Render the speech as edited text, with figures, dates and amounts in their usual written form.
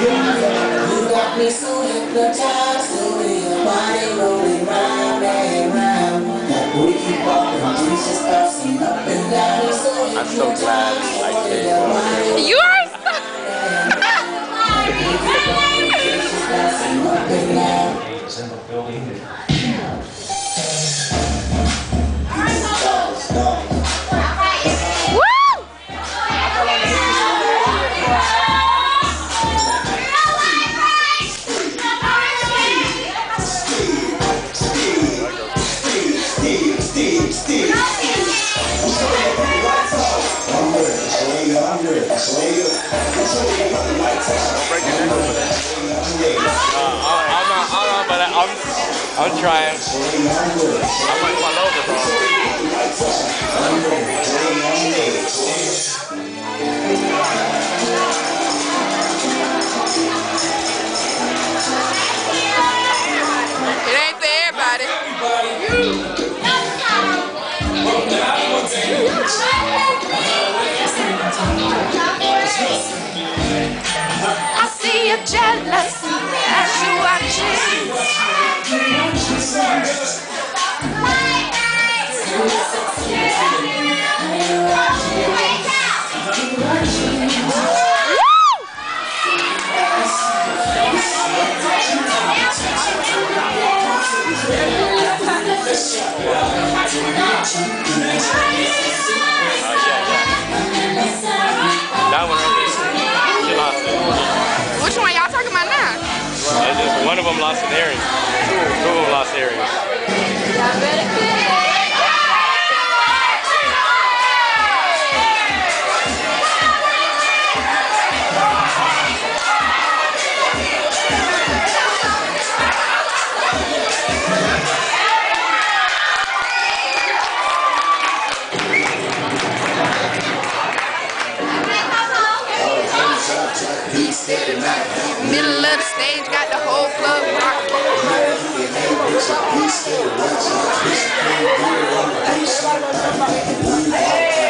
You got me so hypnotized, the way your body rolling round and round. That booty keep walking, you just bouncing up and down. So I'm so glad I came. You are so... in the building. I'm trying. I might fall over, bro. It ain't for everybody. I see you jealous as you watching. That one right there. She lost it. Which one y'all talking about now? It's just one of them lost an earring. Two of them lost earrings. Middle of the stage, got the whole club rocking. He's still watching.